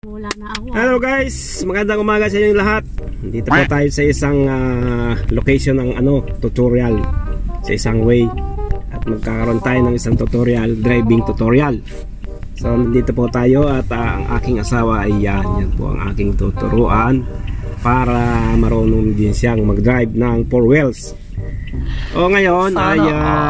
Wala na ako. Hello guys, magandang umaga sa inyo lahat. Dito po tayo sa isang location ng tutorial, sa isang way. At magkakaroon tayo ng isang tutorial, driving tutorial. So dito po tayo at ang aking asawa ay yan po ang aking tuturuan para marunong din siyang mag-drive ng 4 wheels. O ngayon ay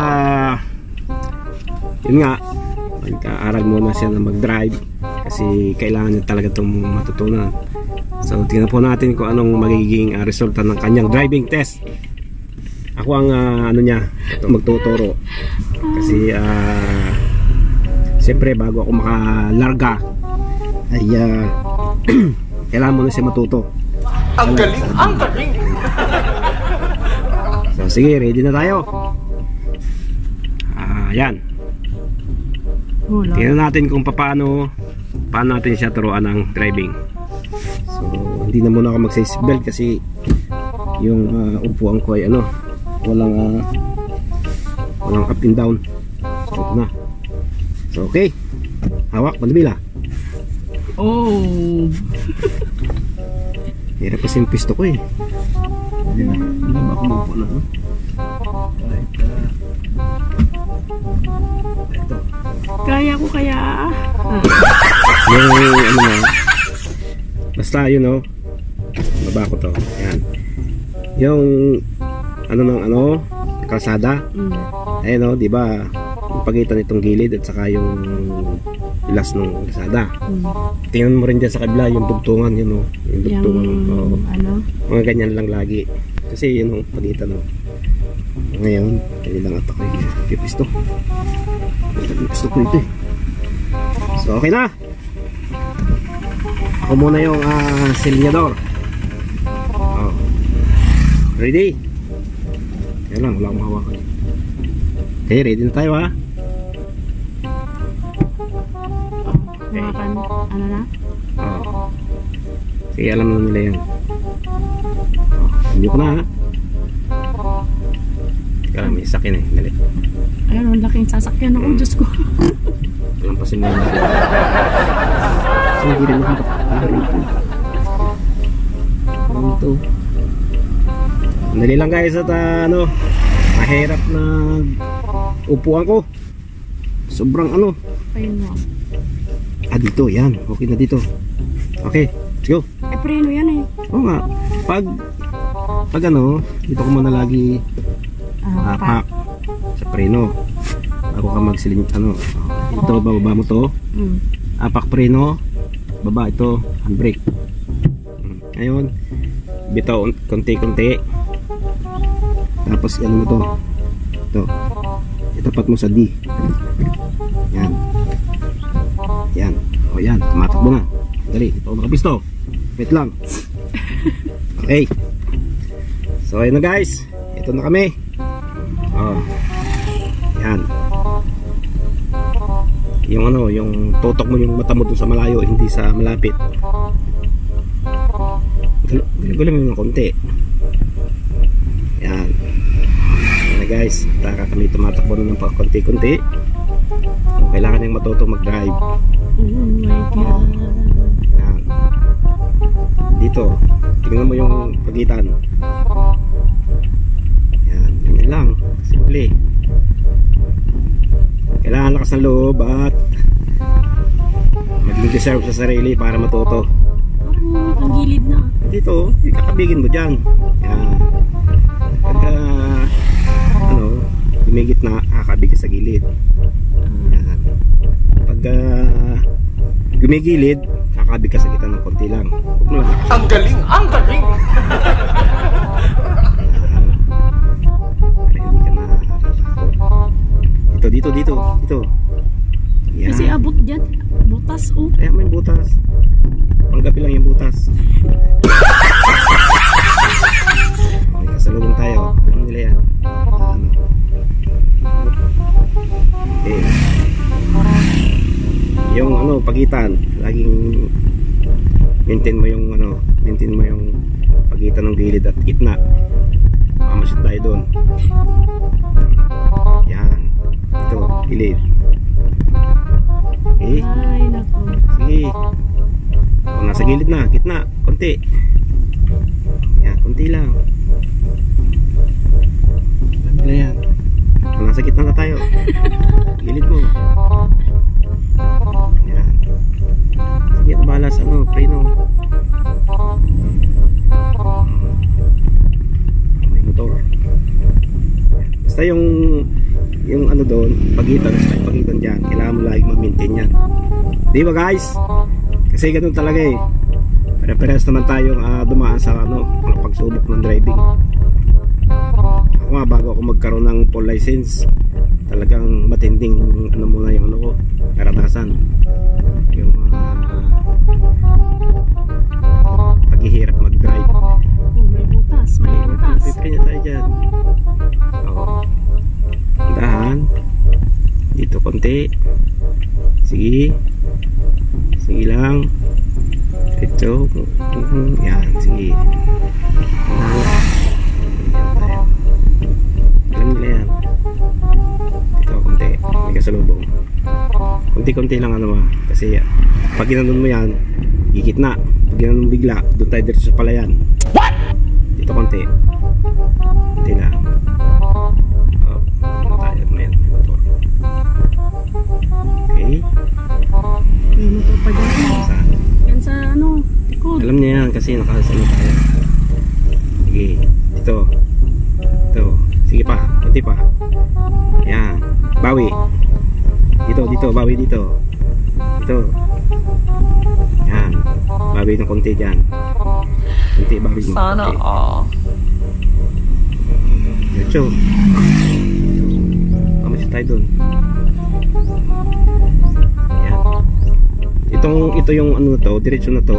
yun nga, magkaaral muna siya na mag-drive kasi kailangan niya talaga itong matutunan. So tingnan po natin kung anong magiging resulta ng kanyang driving test. Ako ang magtuturo kasi siyempre bago ako makalarga ay kailangan muna siya matuto. Ang galing, ang galing. So sige, ready na tayo. Yan. Tingnan natin kung paano natin siya turuan ng driving. So hindi na muna ako mag-seatbelt kasi yung upuan ko ay walang up and down. So ito na. So okay, hawak, bandila. Oh. Hirap kasi yung pisto ko eh. Hindi ba ako maupo na? Ito. Kaya ko kaya. Yung basta yun baba ko to. Yan. Yung kalsada. Ayun di ba? Yung pagitan nitong gilid at saka yung ilas ng kalsada. Tingnan mo rin dyan sa kabila yung dugtungan yun yung dugtungan. Mga ganyan lang lagi. Kasi yun pagitan Ngayon, hindi lang at ako yung pisto. Yung pisto ko ito eh. So okay na. Ako muna yung silinyador. Ready? Kaya lang, wala akong hawakan. Okay, ready na tayo ha. Okay. Ano na? Sige, alam na nila yan. Hindi ko na ha. Teka lang, may sakin eh. Dali. Ayun, ang laking sasakyan ako. Diyos ko. Lampasin mo yung hindi rin ako ito. Dali lang guys at mahirap na upuan ko. Sobrang Ayun mo. dito, yan. Okay na dito. Okay, let's go. Preno yan eh. Oo nga. Pag dito ko muna lagi pack sa preno. Bago ka magsiling ito, bababa mo to. Apak preno. Baba ito, handbrake. Ngayon, bitaw konti-konti. Tapos mo to. Ito. Itapat mo sa D. Yan. Yan. O yan, tumatakbo na. Dali, ito nakapisto. Wait lang. Okay. So ayun na guys. Ito na kami. Yan. Yung tutok mo yung mata mo dun sa malayo, hindi sa malapit. Gulo mo yung konti. Yan. Yan na guys. Taka kami tumatakbo na ng konti-konti. So, kailangan yung matuto mag-drive. Oh my God. Yan. Dito. Tingnan mo yung pagitan. Yan. Ganyan lang. Simple. Kailangan lakas ng loob at maging deserve sa sarili para matuto. Ang gilid na. Dito, ikakabigin mo dyan. Yan. Pagka lumigit na, kakabig ka sa gilid. Yan. Pagka gumigilid, kakabig ka sa gitna ng konti lang. Huwag mo lang. Ang galing, ang galing. Para hindi ka na dito. Yan. Kasi abot dyan. Butas Kaya may butas. Panggabi lang yung butas. May kasalubong tayo. Alam nila yan. Okay. Yung pagitan, laging maintain mo yung pagitan ng gilid at gitna. Mamasyat tayo doon. Yan. Ito, gilid. Okay. Ay, naku. Sige. O, nasa gilid na, gitna, konti. Yan, konti lang. Ano yan? O, nasa gitna na tayo. Gilid mo. Yan. Sige, balas, ano, preno. May motor. Basta yung ano doon, pagitan dyan, kailangan mo lagi mag-maintain yan. Di ba guys? Kasi ganun talaga eh. Pare-parehas naman tayong dumaan sa pagsubok ng driving. Ako nga, bago ako magkaroon ng full license, talagang matinding muna yung ko, karanasan. Yung paghihirap mag-drive. Oh, may butas, may butas. Pipili na tayo dyan. Oo. Dahan. Dito konti. Sige. Sige lang. Ito. Yan, sige. Alam nila yan. Dito konti. May kasalubong. Konti-konti lang kasi pag ginanon mo yan, gigit na. Pag ginanon mo bigla, doon tayo dito sa palayan. What? Dito konti. Konti lang. Tayo na yan. May motor. Okay. May motor pa dyan. Saan? Yan sa likod. Alam niya yan kasi nakasama tayo. Sige. Dito. Dito. Sige pa. Konti pa. Yan. Bawi. Dito. Bawi dito. Dito. Yan. Bawi ng konti dyan. Konti. Bawi mo. Sana all. Diretso. Kamusta tayo dun? Yan. Ito yung diretso na to.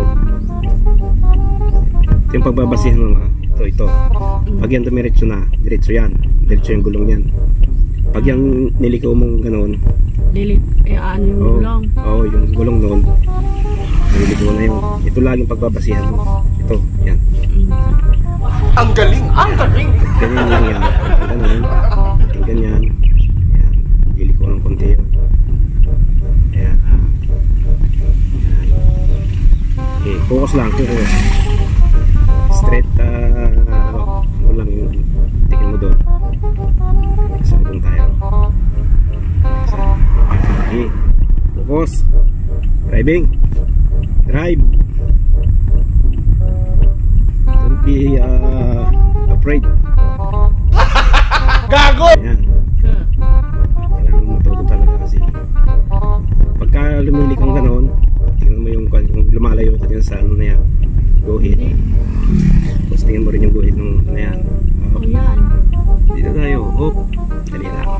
Ito yung pagbabasihan mo. Ito. Pag yan dumiretso na, diretso yan. Diretso yung gulong yan. Pag yan niliko mong ganoon, Delete. Yung gulong. Oo, yung gulong noon. Niliko na yun. Ito laging pagbabasihan mo. Ito, yan. Ang galing! Ang galing! Ganyan lang yan. Ganyan. Ganyan. Yan. Niliko ng konti yun. Ayan. Okay, focus lang. Focus. Straight, ano lang yung tingin mo doon. Sabong tayo. Okay, focus. Driving. Drive. Don't be afraid. Gago! Ayan. Kailangan mo matuto talaga kasi pagka lumili kang ganoon, tingnan mo yung lumalayo ka dyan sa na yan, guhit. Tapos tingnan mo rin yung guhit ng na yan. Oh, yan. Dito tayo. Hop. Dali lang.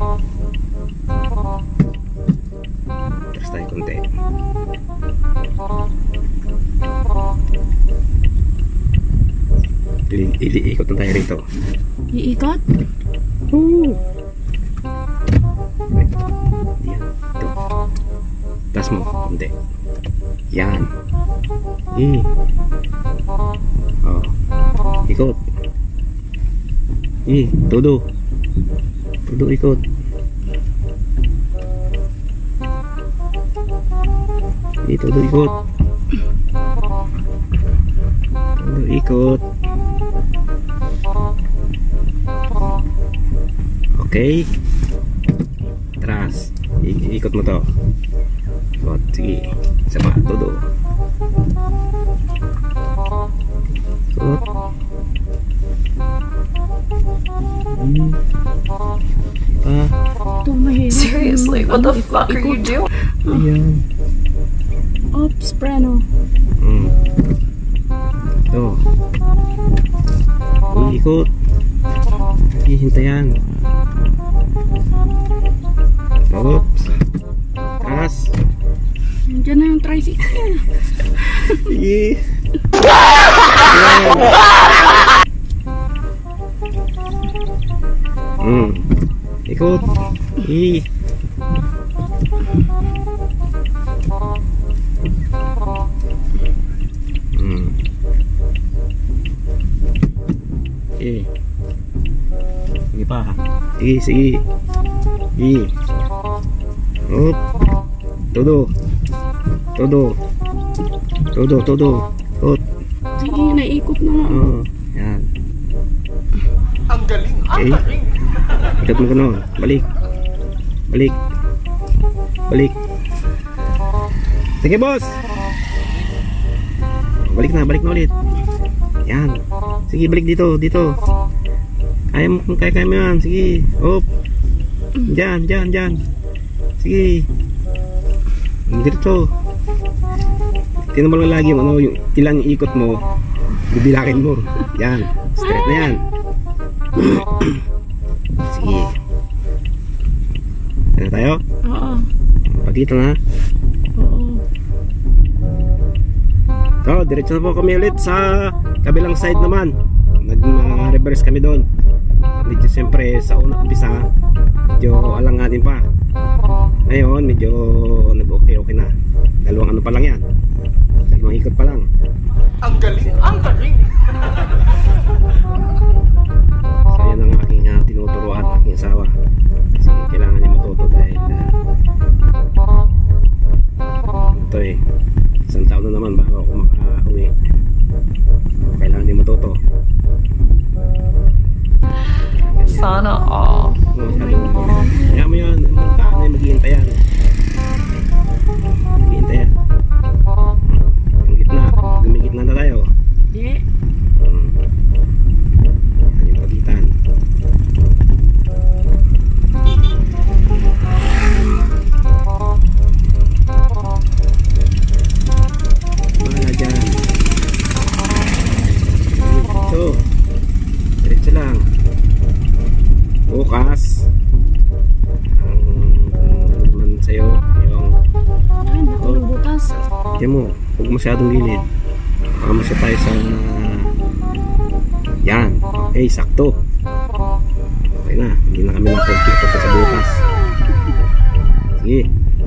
Tapos tayo konti. Ikot na tayo rito. Iikot? Wait. Yan. Ito. Tas mo. Konti. Yan. Oh. Ikot. Todo. Todo ikot. Todo ikot. Todo ikot. Okay. Tras. Ikot mo to. Ikot. Sige. Isa pa. Todo. Ikot. Ito mahirap. Seriously, what the fuck are you doing? Ayan. Oops, preno. Ito. Ikot. Hintayan. Oops. Taas. Nandiyan na yung tricycle. Sige. Ikot. Sige pa. Sige. Todo. Todo. Tot. Sige, naikot na nga. Oo. Yan. Ang galing, ang Okay. galing. Ikot mo gano'n. Balik. Sige, boss. Balik na ulit. Yan. Sige, balik dito. Kaya mo yan. Sige. Op. Diyan. Sige. Dito. Tingnan mo lang lagi yung ilang ikot mo. Bibilakin mo. Yan. Straight na yan. Sige. Yan na tayo. Oo. Pagkita na. Oo. So, diretso na po kami ulit sa kabilang side naman. Nag-reverse kami doon. Medyo siyempre sa unang umpisa, medyo alanganin pa. Ngayon, medyo nag-okay na. Dalawang ano pa lang yan. Dalawang ikot pa lang. Ang galing, ang galing. So, yan ang aking tinuturuan, aking asawa. Kasi kailangan niya matuto dahil ito isang taon na naman bago ako makauwi. Kailangan niya matuto. Sana all. Kaya mo yan, magkaan na maghihintay yan. Ang gitna, gumigitna na tayo. Di. Yan yung pagitan. Wala dyan. Diretso lang. Bukas ang naman sa'yo yung Ay, naku, butas. yan mo, huwag masyadong gilid. Masya tayo sa yan, okay, sakto. Okay na, hindi na kami na-conflict sa bukas. Sige.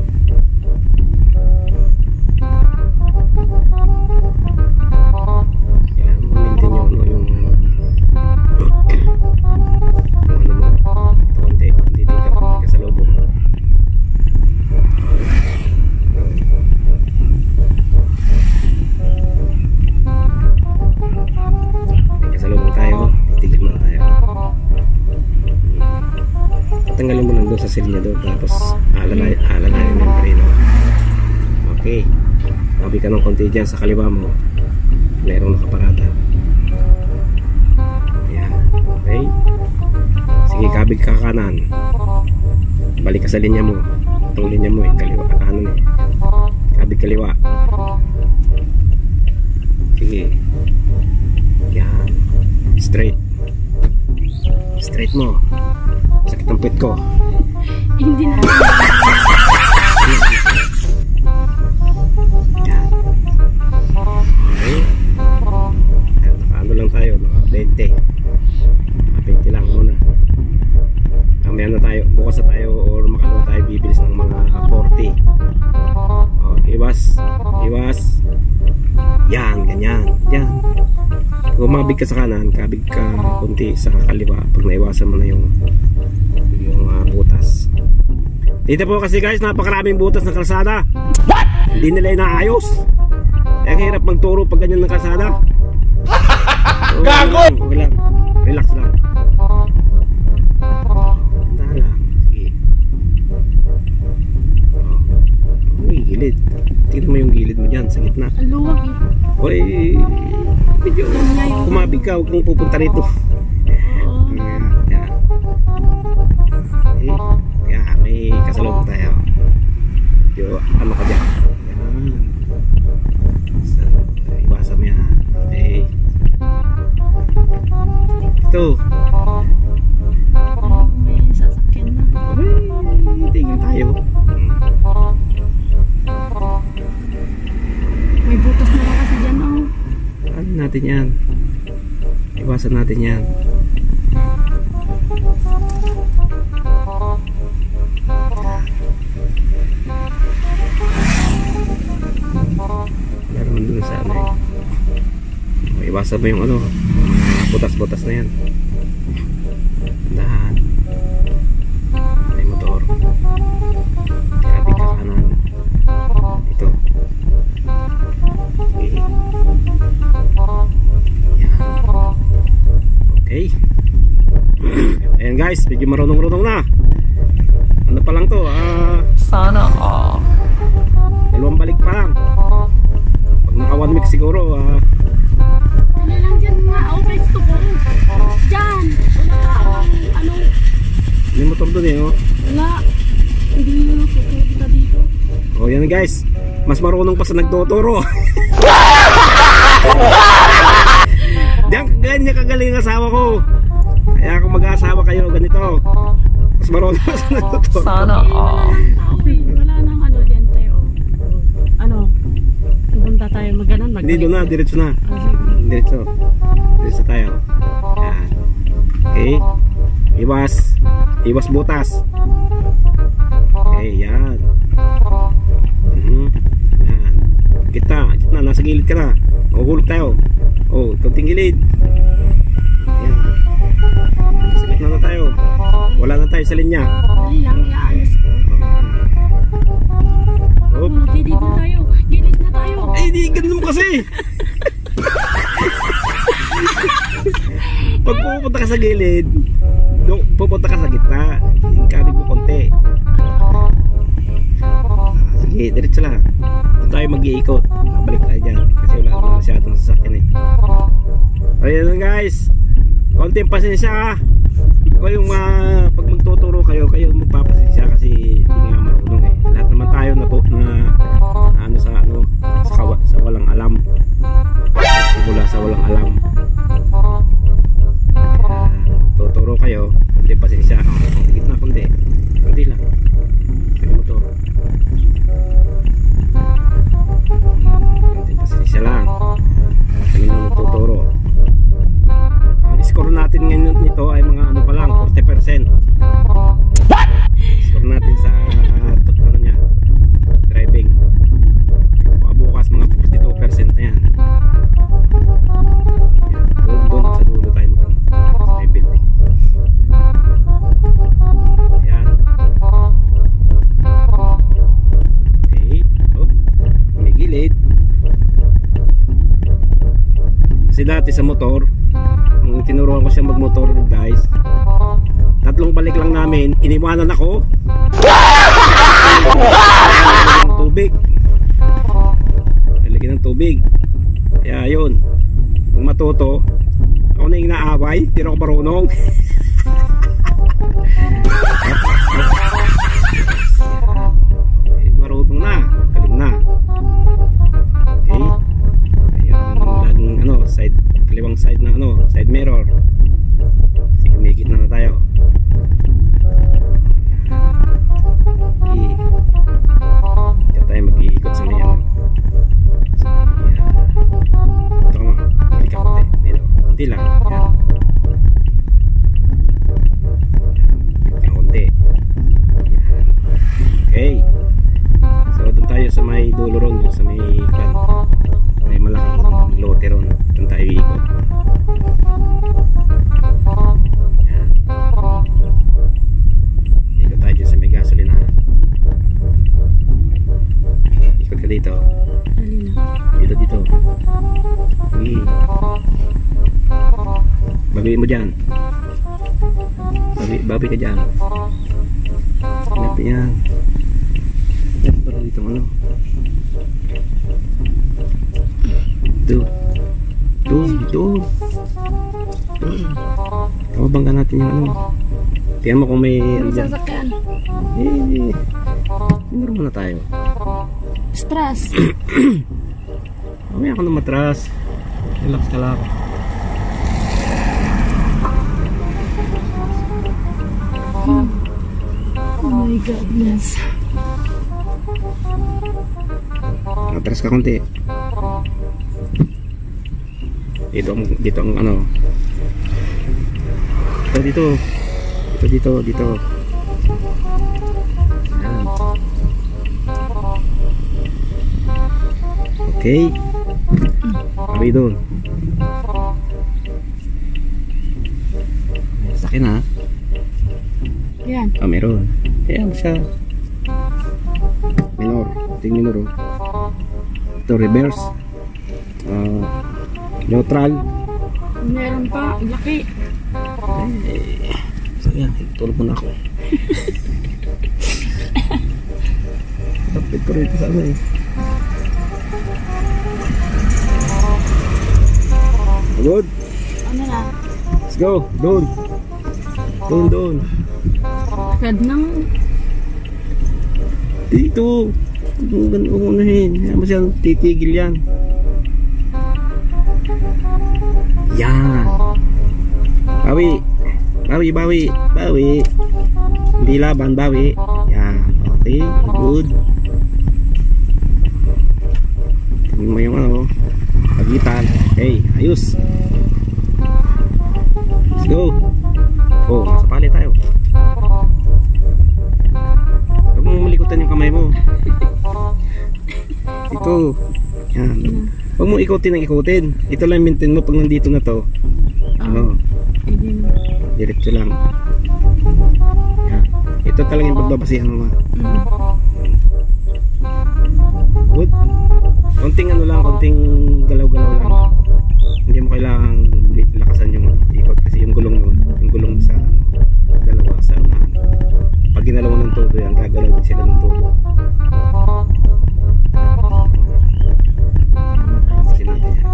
Kailangan mo maintain yung yung ano mo, konti dito ka sa loob. Kasalubong tayo, titigil muna tayo. Tanggalin mo lang doon sa silinyador, tapos alalayan yung preno. Okay, mabi ka ng konti dyan sa kaliwa mo, mayroong nakaparada. Ayan, okay. Sige, kabig ka kanan, balik ka sa linya mo. Itong linya mo kaliwa ka kanan kabig kaliwa. Sige, yan, straight mo. Sakit ang puwet ko. Hindi na. Yan. Okay. Yan, nakaano lang tayo, naka 20. Naka 20 lang muna. Mamaya na tayo, bukas na tayo or makalawa tayo bibilis ng mga 40. Iwas. Yan, ganyan. Yan. Kung mabig ka sa kanan, kabig ka kunti sa kaliwa pag naiwasan mo na yung butas. Dito po kasi guys, napakaraming butas ng kalsada. Hindi nila inaayos. Kaya hirap magturo pag ganyan ng kalsada. Gago! Okay lang. Relax lang. Handa lang. Sige. Uy, gilid. Tignan mo yung gilid mo dyan sa gitna. Ang luwag eh. Uy, medyo kumabig ka, huwag kang pupunta rito. Oo. Yan. Kaya may kasalubong tayo. Medyo ano ka dyan. Yan. So, iwasan mo yan. Okay. Ito. Ay, may sasakyan na. Uy, tigil tayo. May butas na lang kasi dyan, oh. Ano natin yan? Iwasan natin yan. Meron dun sa ano eh. Iwasan mo yung ano, butas-butas na yan. Dahan. May motor. Kabig ka kanan. Ito. medyo marunong-runong na. Ano pa lang to? Sana all. 2 balik pa lang. Pag naka 1 week siguro, Dali lang dyan nga. Okay, stop ko. Dyan. Wala ka akong ano. may motor doon eh, oh. Wala. Hindi mo pupunta dito. Oh, yan guys. Mas marunong pa sa nagtuturo. Diyan, ganyan kagaling ang asawa ko. Kaya kung mag-aasawa kayo, ganito. Mas marunong pa sa nagtuturo. Sana all. Okay, wala nang ano dyan tayo. Ano? Pupunta tayo maganon. Hindi, doon na, diretso na. Sige. Diretso. Diretso tayo. Yan. Okay. Iwas butas. Okay, yan. Yan. Gitna, nasa gilid ka na. Mahuhulog tayo. Oh, kaunting gilid. Yan. Nasa gitna na tayo. Wala na tayo sa linya. Dali lang, iayos ko. Oh. Gilid na tayo. Gilid na tayo. Eh, di ganun mo kasi. Pag pupunta ka sa gilid, pupunta ka sa gitna. Kabig mo konti. Sige, diretso lang. Doon tayo mag-iikot. Babalik tayo dyan. Kasi wala naman masyadong sasakyan eh. Ayan lang guys. Konting pasensya ha. Kung yung pag magtuturo kayo, kayo magpapasensya kasi hindi nga marunong eh. Lahat naman tayo na ano sa walang alam. Mula sa walang alam. Tuturo kayo, konting pasensya. Gitna konti. Konti lang. Kaya motor. Konting pasensya lang. Kami na tuturo. Ang score natin ngayon nito ay mga ano pa lang, 40%. Score natin sa ano niya, driving. Bukas mga 42% na yan. Doon sa dulo tayo magano sa may building. Ayan. Okay. Oh, may gilid. Kasi dati sa motor, nung tinuruan ko siya magmotor guys, 3 balik lang namin, iniwanan ako ng tubig. Lalagyan ng tubig. Kaya yun, nung matuto ako na yung naaway, hindi ako marunong. Marunong na, galing na. Okay. Ayun, laging ano, kaliwang side na ano, side mirror. Sige, may gitna na tayo. Okay. Diyan tayo mag-iikot sa may ano. Sa may ito ka mga, hindi ka konti. Dito, konti lang. Yan. Yan, konti. Yan. Okay. So doon tayo sa may dulo ron, sa may kan. May malaking lote ron. Doon tayo iikot. Yan. Ikot tayo dyan sa may gasolinahan. Ikot ka dito. Dali lang. Dito. Sige. Babi mo dyan. Babi ka dyan. Ingat yan. Yan pala dito ano. Dito. Kababangga natin yung ano. Tingnan mo kung may ano dyan. Sasakyan. Minuro muna tayo. Stress. Mamaya ka na matras. Relax ka lang. Oh my goodness. Matras ka konti. Dito ang ano. Dito. Ayan. Okay. Sabi doon. Sakin ha. Yan. Meron. Ayan siya. Minor. Ting minor. Ito reverse. Neutral. Meron pa. Laki. So Ayan, tulog muna ako. Tapit ko rito sa ano eh. Good. Ano na? Let's go. Doon. Doon. Agad nang. Dito. Huwag unahin. Kaya mo siyang titigil yan. Yan. Bawi. Hindi laban, bawi. Yan. Okay. Good. Tingnan mo yung ano. Pagitan. Okay. Ayos. Let's go. Oh, nasa pali tayo. Huwag mong malikutan yung kamay mo. Ito. Yan. Huwag mong ikutin ng ikutin. Ito lang maintain mo pag nandito na to. Oo. Diretso lang. Yan. Ito talaga yung pagbabasihan mo. Good. Konting ano lang, konting galaw-galaw lang. Hindi mo kailangang lakasan yung ikot kasi yung gulong sa dalawa sa unahan. Pag ginalaw ng todo yan, gagalaw din sila ng todo. Kasi natin yan.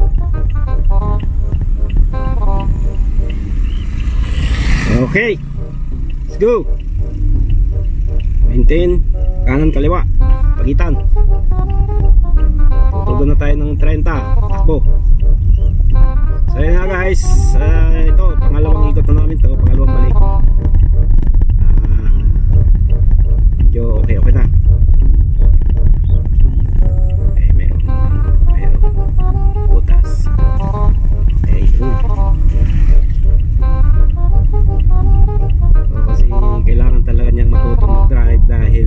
Okay, let's go. Maintain kanan kaliwa, pagitan. Tutudo na tayo ng 30. Takbo. So yun nga guys, ito pangalawang ikot na namin to, pangalawang balik. Medyo okay na. Meron butas. Okay, yun. Kasi kailangan talaga niyang matutong mag-drive dahil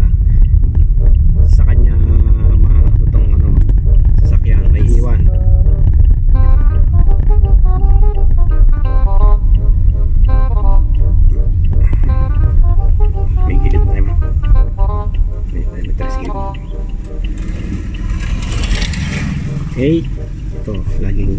sa kanya sasakyan may iwan. May gilid tayo ma. May trasigil. Okay, ito laging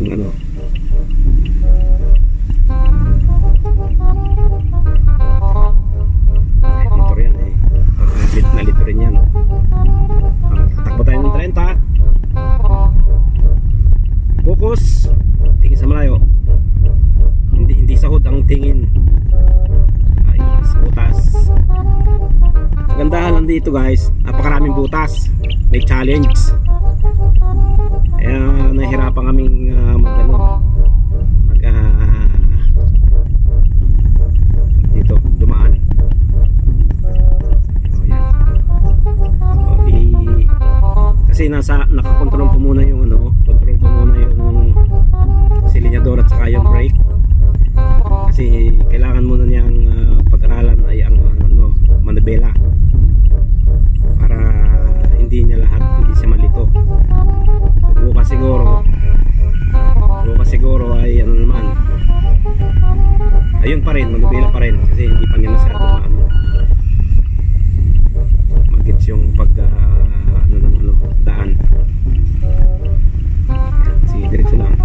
motor yan eh. Nalito rin yan. Tatakbo tayo ng 30. Focus. Tingin sa malayo. Hindi sahod ang tingin. Ayos, butas. Kagandahan lang dito guys, napakaraming butas. May challenge. Kaya nahihirapan kaming dito dumaan. Kasi nakakontrol ko muna yung silinyador at saka yung brake. Kasi kailangan muna niyang pag-aralan ay ang manibela para hindi siya malito. Bukas siguro ay ayun pa rin, manibela pa rin kasi hindi pa niya masyado magets yung daan. Sige, diretso lang.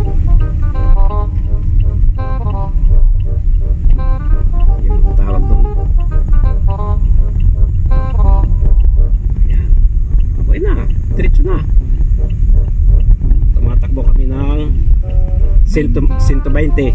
Yung tawag doon. Ayan. Okay na, diretso na. Tumatakbo kami ng 120.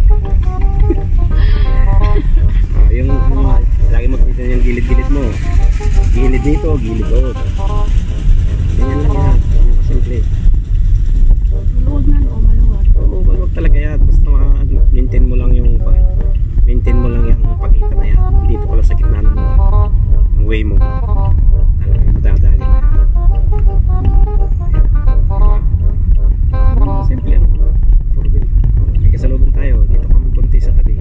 Yung lagi mo kita yung gilid-gilid mo. Gilid dito, gilid doon. Ganyan lang yan. Ganyan kasimple. Maluwag na o maluwag? Oo, maluwag talaga yan. Basta maintain mo lang yung pagitan na yan. Dito ko lang sa gitna ng way mo. Talagang madadali na yan. Simple yan. May kasalubong tayo. Dito kami konti sa tabi.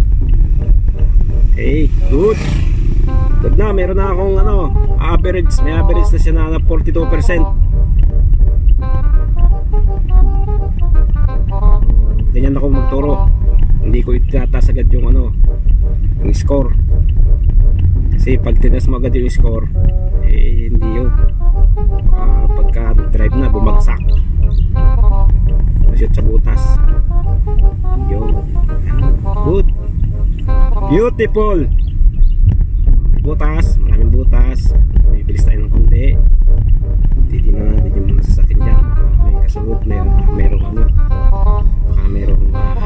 Okay, good. Good na, meron na akong average. May average na siya na 42%. Ganyan ako magturo. Hindi ko itataas agad yung score. Kasi pag tinas mo agad yung score, hindi yun. Pagka drive na, bumagsak. Masyot sa butas. Yun. Good. Beautiful. Butas, maraming butas. Bibilis tayo ng konti. Titignan natin yung mga sasakyan dyan. May kasunod, merong ano, baka merong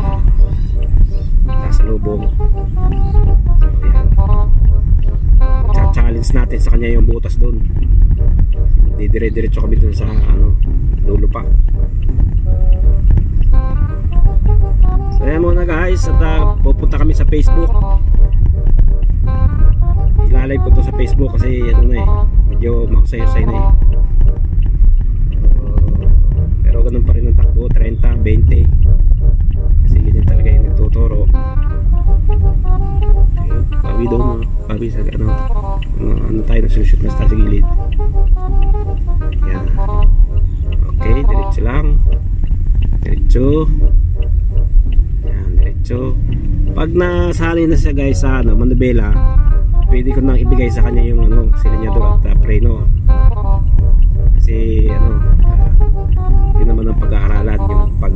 nasa lubong. So yan, challenge natin sa kanya yung butas doon. Didire-diretso kami doon sa ano, dulo pa. So yan muna guys, at pupunta kami sa Facebook. Ilalive ko to sa Facebook kasi ano na medyo makusay-usay na pero ganun pa rin ang takbo, 30, 20 kasi ganyan talaga yung nagtuturo. Pabi doon, pabi sa ano tayo nagsushoot na sa gilid. Yan. Okay, diretso lang, diretso. Yan, diretso. Pag nasanay na siya guys sa ano, manubela, pwede ko nang ibigay sa kanya yung ano, silinyador at preno. Kasi ano, yun naman ang pag-aaralan, yung pag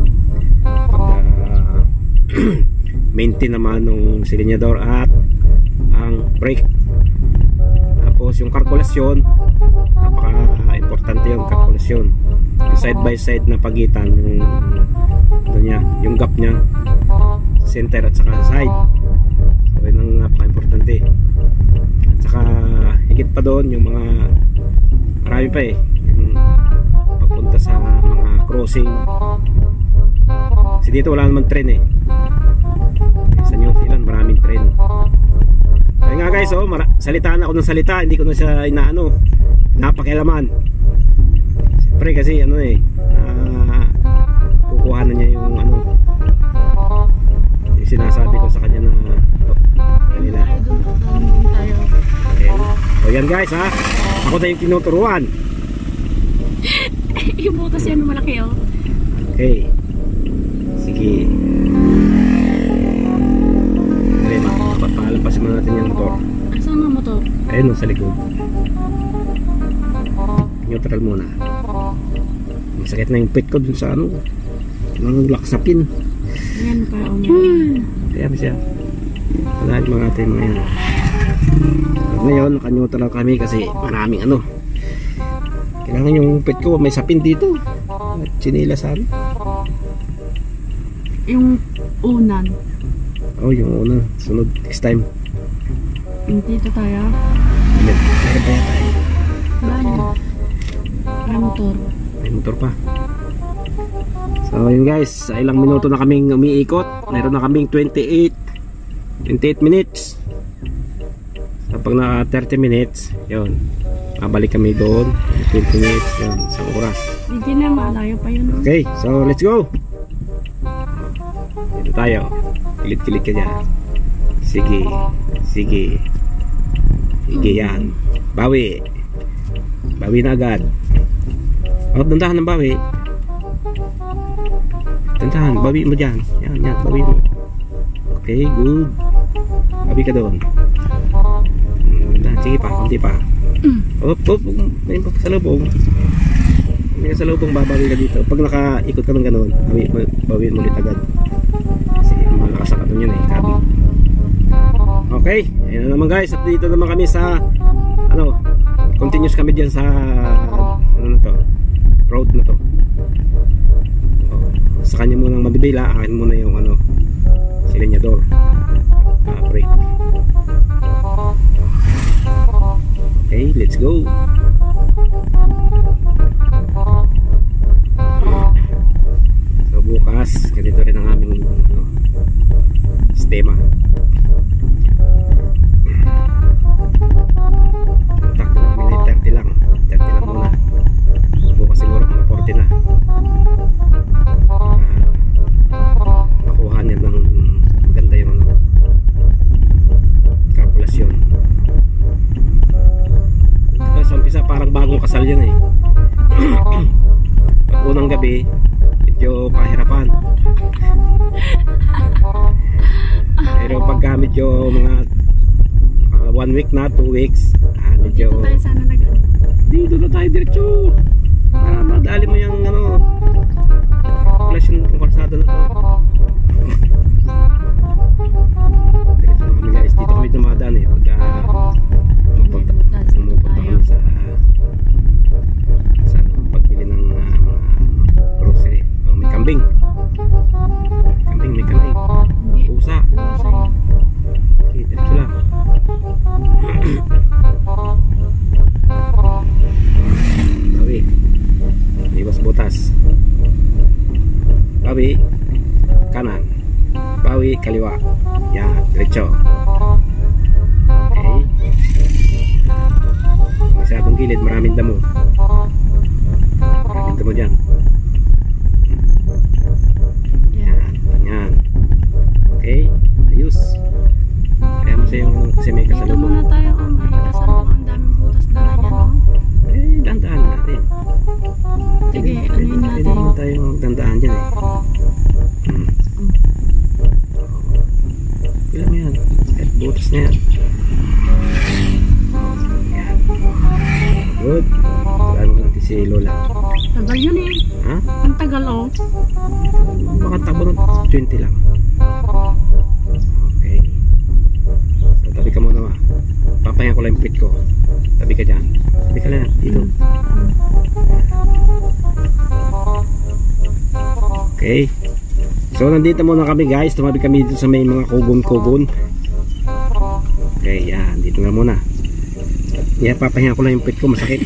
maintain naman ng silinyador at ang brake. Tapos yung kalkulasyon, napaka-importante yung kalkulasyon. Yung side by side na pagitan, yung ano niya, yung gap niya, center at saka side. So yun ang napaka-importante. At saka higit pa doon yung mga marami pa yung papunta sa mga crossing kasi dito wala naman tren sa New Zealand maraming tren. Kaya nga guys, salitaan ako ng salita, hindi ko na siya inaano, napakialaman siyempre kasi ano kukuha na niya yung ano, yung sinasabi ko sa kanya na kanila. Okay. So yan guys ha, ako na yung tinuturuan. Yung butas yan malaki oh. Okay. Sige. Okay, mapapalampasin mo natin yung motor. Asan ang motor? Ayun sa likod. Neutral muna. Masakit na yung pit ko dun sa ano, nang laksapin. Ayan pa oh niya. Ayan siya. Wala yung mga ating mga yan. Ngayon, naka-neutral kami kasi maraming ano. Kailangan yung pet ko may sapin dito. At sinilasan. Yung unan. Oh, yung una. Sunod next time. Dito tayo. Meron pa yata May motor. May motor pa. So yun guys, sa ilang minuto na kaming umiikot. Meron na kaming 28 minutes. So pag naka 30 minutes, yun, babalik kami doon 20 minutes, yun, sa oras. Hindi na, malayo pa yun. Okay, so let's go. Dito tayo. Kilit-kilit ka dyan. Sige. Sige. Sige yan. Bawi. Bawi na agad. Oh, dandahan ng bawi. Dandahan, bawi mo dyan. Yan, yan, bawi mo. Okay, good. Bawi ka doon. Sige pa, konti pa. Op, may kasalubong. May kasalubong, babawi ka dito. Pag nakaikot ka ng gano'n, bawiin mo ulit agad. Kasi malakas ang katon yun kabi. Okay, ayun na naman guys. At dito naman kami sa ano, continuous kami dyan sa ano na to, road na to. Sa kanya munang mabibila, akin muna yung ano, silinyador, brake. Okay, let's go. So bukas, ganito rin ang aming ano, sistema. Takbo namin ay 30 lang. 30 lang muna. Bukas siguro mga 40 na. Makuha niya ng maganda yung ano, kalkulasyon. Sa umpisa parang bagong kasal yan pag unang gabi medyo pahirapan, pero pagka medyo mga 1 week na 2 weeks medyo Dito tayo sana dito na tayo diretso para madali mo yung ano, kalkulasyon ng kalsada na to. Diretso na kami guys. bawi kanan, bawi kaliwa. Yan, diretso. Okay. Masyadong gilid, maraming damo. Maraming damo dyan. Yan, yan. Okay, ayos. Kaya mo sa yung kasi may Dito kasalubong. muna tayo, may kasalubong. Ang daming butas na yan, oh. Dandaan natin. Sige, anuin Pwede natin. naman tayo dandaan dyan eh. Kailan mo yan? Kahit butas na yan. Yan. Good. Tagaan mo natin si Lola. Tagal yun eh. Ha? Ang tagal, oh. Baka takbo ng 20 lang. Okay. So, tabi ka muna, ma. Papahinga ko lang yung pit ko. Tabi ka dyan. Tabi ka lang. Dito. Okay. So, nandito muna kami, guys. Tumabi kami dito sa may mga kugon-kugon. Okay, yan. Dito na muna. Yan, papahinga ko lang yung pit ko. Masakit.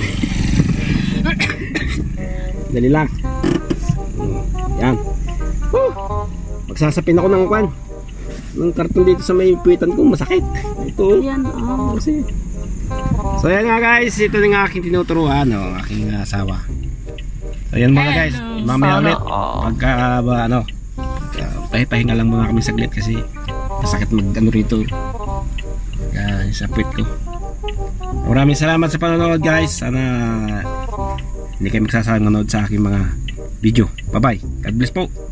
Dali lang. Yan. Magsasapin ako ng kwan. Ng karton dito sa may puwitan ko. Masakit. Ito. Yan, oh. Kasi. So yan nga guys, ito na nga aking tinuturuan, aking asawa. So yan muna guys, mamaya Sana ulit all. pagka pahinga lang muna kami saglit kasi masakit mag ano rito sa puwit ko. Maraming salamat sa panonood guys. Sana hindi kayo magsasawang manood sa aking mga video. Bye bye, God bless po.